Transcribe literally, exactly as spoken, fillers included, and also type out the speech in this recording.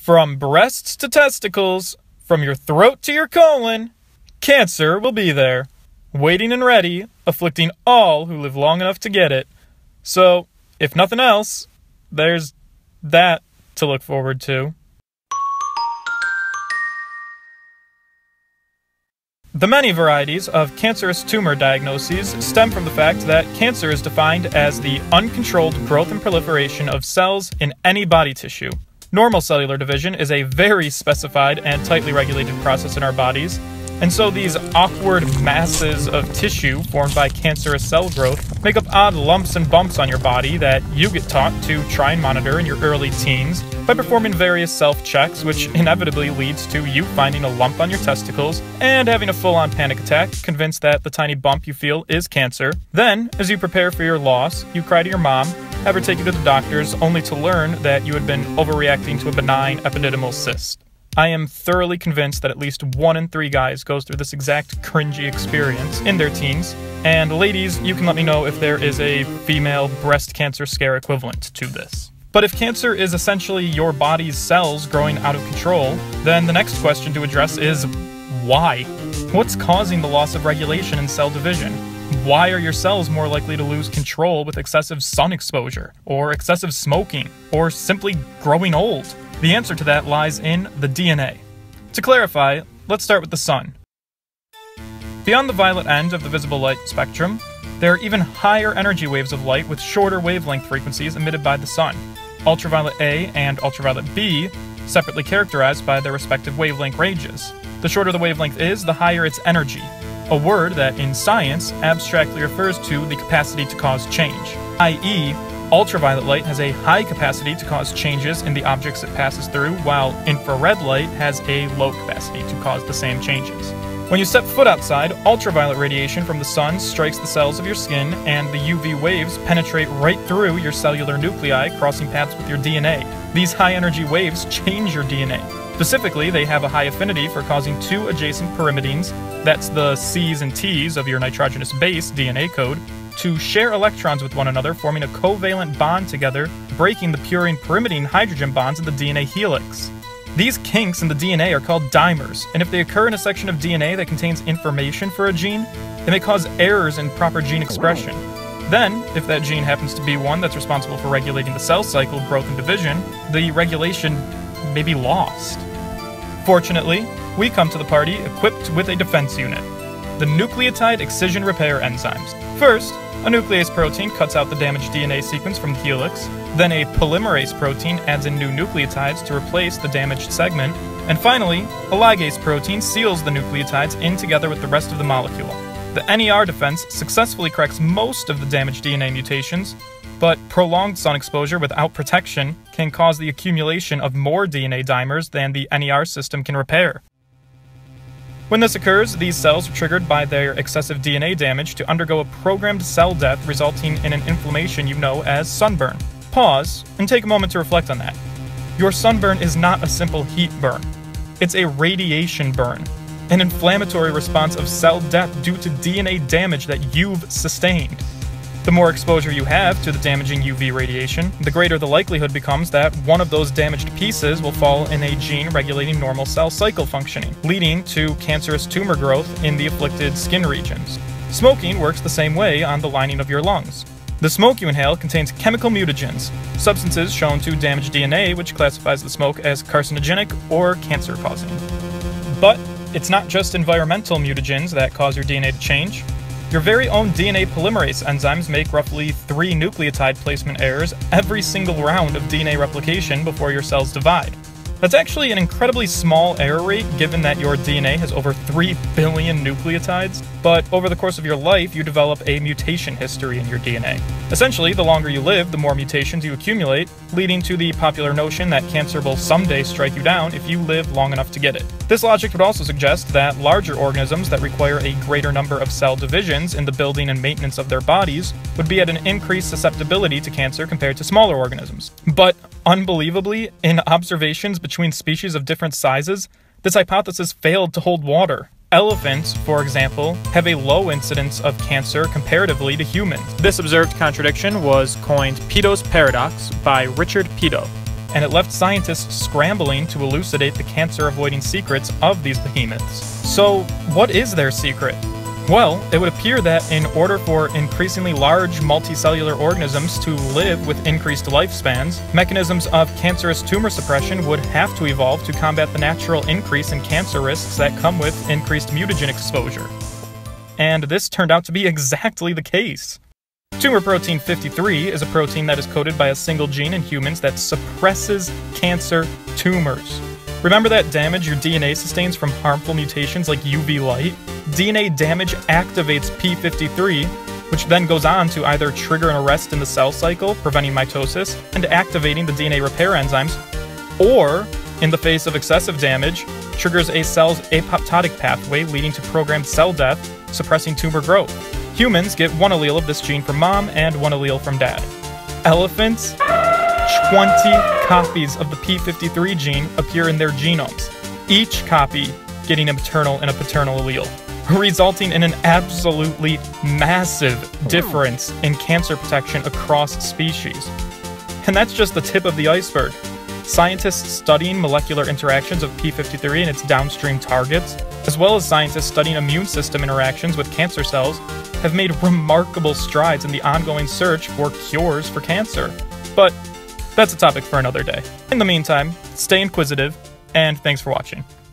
From breasts to testicles, from your throat to your colon, cancer will be there, waiting and ready, afflicting all who live long enough to get it. So, if nothing else, there's that to look forward to. The many varieties of cancerous tumor diagnoses stem from the fact that cancer is defined as the uncontrolled growth and proliferation of cells in any body tissue. Normal cellular division is a very specified and tightly regulated process in our bodies, and so these awkward masses of tissue formed by cancerous cell growth make up odd lumps and bumps on your body that you get taught to try and monitor in your early teens by performing various self-checks, which inevitably leads to you finding a lump on your testicles and having a full-on panic attack, convinced that the tiny bump you feel is cancer. Then, as you prepare for your loss, you cry to your mom, have her take you to the doctors, only to learn that you had been overreacting to a benign epididymal cyst. I am thoroughly convinced that at least one in three guys goes through this exact cringy experience in their teens, and ladies, you can let me know if there is a female breast cancer scare equivalent to this. But if cancer is essentially your body's cells growing out of control, then the next question to address is why? What's causing the loss of regulation in cell division? Why are your cells more likely to lose control with excessive sun exposure, or excessive smoking, or simply growing old? The answer to that lies in the D N A. To clarify, let's start with the sun. Beyond the violet end of the visible light spectrum, there are even higher energy waves of light with shorter wavelength frequencies emitted by the sun. Ultraviolet A and ultraviolet B, separately characterized by their respective wavelength ranges. The shorter the wavelength is, the higher its energy, a word that in science abstractly refers to the capacity to cause change, that is, ultraviolet light has a high capacity to cause changes in the objects it passes through, while infrared light has a low capacity to cause the same changes. When you step foot outside, ultraviolet radiation from the sun strikes the cells of your skin, and the U V waves penetrate right through your cellular nuclei, crossing paths with your D N A. These high-energy waves change your D N A. Specifically, they have a high affinity for causing two adjacent pyrimidines, that's the C's and T's of your nitrogenous base D N A code, to share electrons with one another, forming a covalent bond together, breaking the purine pyrimidine hydrogen bonds in the D N A helix. These kinks in the D N A are called dimers, and if they occur in a section of D N A that contains information for a gene, they may cause errors in proper gene expression. Then, if that gene happens to be one that's responsible for regulating the cell cycle, growth, and division, the regulation may be lost. Fortunately, we come to the party equipped with a defense unit: the nucleotide excision repair enzymes. First, a nuclease protein cuts out the damaged D N A sequence from the helix, then a polymerase protein adds in new nucleotides to replace the damaged segment, and finally, a ligase protein seals the nucleotides in together with the rest of the molecule. The N E R defense successfully corrects most of the damaged D N A mutations, but prolonged sun exposure without protection can cause the accumulation of more D N A dimers than the N E R system can repair. When this occurs, these cells are triggered by their excessive D N A damage to undergo a programmed cell death, resulting in an inflammation you know as sunburn. Pause and take a moment to reflect on that. Your sunburn is not a simple heat burn. It's a radiation burn, an inflammatory response of cell death due to D N A damage that you've sustained. The more exposure you have to the damaging U V radiation, the greater the likelihood becomes that one of those damaged pieces will fall in a gene regulating normal cell cycle functioning, leading to cancerous tumor growth in the afflicted skin regions. Smoking works the same way on the lining of your lungs. The smoke you inhale contains chemical mutagens, substances shown to damage D N A, which classifies the smoke as carcinogenic or cancer-causing. But it's not just environmental mutagens that cause your D N A to change. Your very own D N A polymerase enzymes make roughly three nucleotide placement errors every single round of D N A replication before your cells divide. That's actually an incredibly small error rate given that your D N A has over three billion nucleotides, but over the course of your life you develop a mutation history in your D N A. Essentially, the longer you live, the more mutations you accumulate, leading to the popular notion that cancer will someday strike you down if you live long enough to get it. This logic would also suggest that larger organisms that require a greater number of cell divisions in the building and maintenance of their bodies would be at an increased susceptibility to cancer compared to smaller organisms. But unbelievably, in observations between species of different sizes, this hypothesis failed to hold water. Elephants, for example, have a low incidence of cancer comparatively to humans. This observed contradiction was coined Peto's paradox by Richard Peto, and it left scientists scrambling to elucidate the cancer-avoiding secrets of these behemoths. So, what is their secret? Well, it would appear that in order for increasingly large multicellular organisms to live with increased lifespans, mechanisms of cancerous tumor suppression would have to evolve to combat the natural increase in cancer risks that come with increased mutagen exposure. And this turned out to be exactly the case. Tumor protein fifty-three is a protein that is coded by a single gene in humans that suppresses cancer tumors. Remember that damage your D N A sustains from harmful mutations like U V light? D N A damage activates P fifty-three, which then goes on to either trigger an arrest in the cell cycle, preventing mitosis, and activating the D N A repair enzymes, or, in the face of excessive damage, triggers a cell's apoptotic pathway leading to programmed cell death, suppressing tumor growth. Humans get one allele of this gene from mom and one allele from dad. Elephants, twenty copies of the P fifty-three gene appear in their genomes, each copy getting a maternal and a paternal allele, resulting in an absolutely massive difference in cancer protection across species. And that's just the tip of the iceberg. Scientists studying molecular interactions of P fifty-three and its downstream targets, as well as scientists studying immune system interactions with cancer cells, have made remarkable strides in the ongoing search for cures for cancer. But that's a topic for another day. In the meantime, stay inquisitive, and thanks for watching.